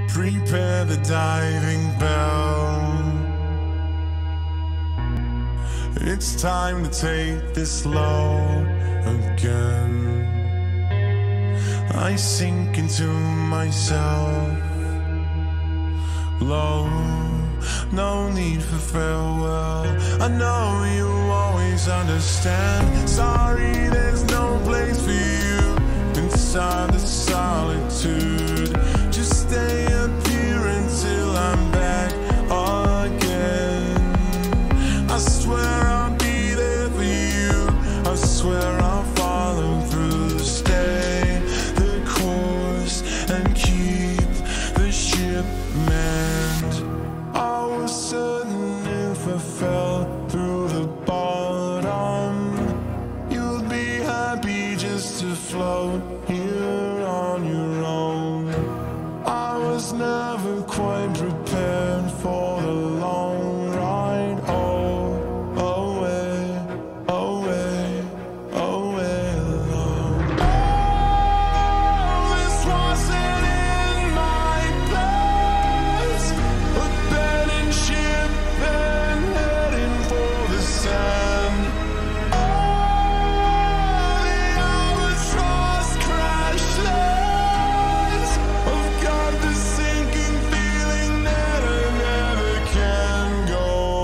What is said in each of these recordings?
Prepare the diving bell. It's time to take this low again. I sink into myself. Low, no need for farewell. I know you always understand. Sorry, there's no place for you inside the solitude. Just stay up here until I'm back again. I swear I'll be there for you. I swear I'll follow through. Stay the course and keep the ship manned. I was certain if I fell through the bottom, you'd be happy just to float here on your own. I was never quite prepared for the long ride. Oh, away, away, away alone. Oh, this wasn't in my plans. Abandoned ship and heading for the sand. Oh, the albatross crash lands. I've got this sinking feeling that I never can go.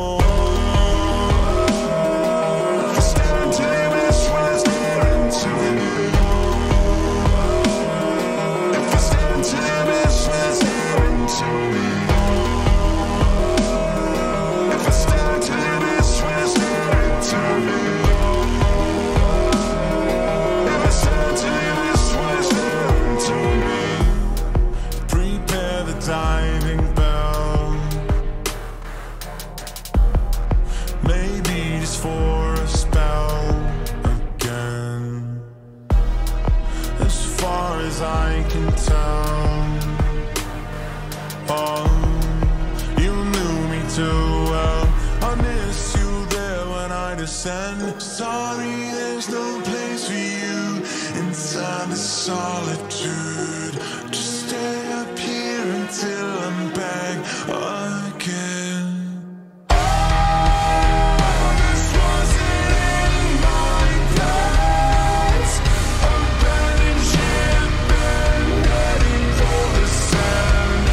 I stare into the abyss when I stare into you. If I stare into the abyss when I stare into me. If I stare into the abyss when I stare into me. If I stare into the abyss when I stare into me. Prepare the diving bell. Maybe just for a spell again. As far as I can tell, oh, you knew me too well. I miss you there when I descend. Sorry, there's no place for you inside the solitude. Just stay up here until I'm back again. This wasn't in my plans. Abandoned ship and heading for the sand.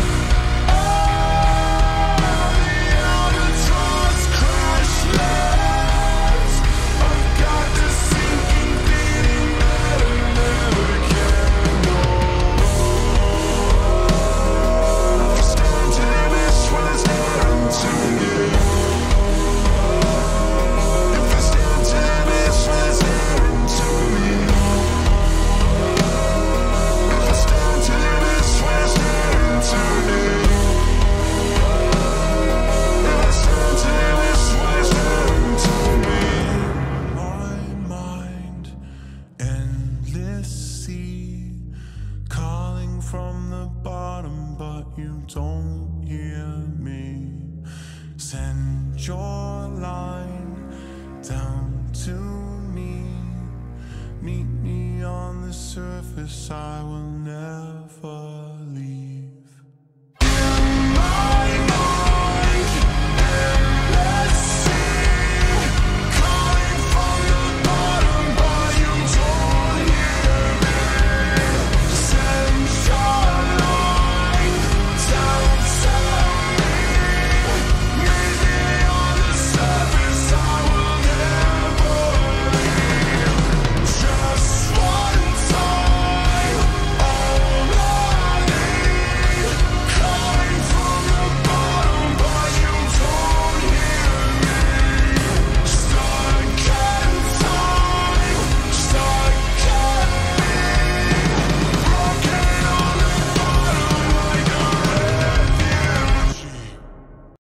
The albatross crash lands. I've got this sinking feeling that I never can go. I stare into the abyss when I stare into you. If I stare into the abyss when I stare into me. If I stare into the abyss when I stare into me. If I stare into the abyss when I stare into me. My mind, endless sea, calling from the bottom, but you don't hear me. Send your line down to me. Meet me on the surface, I will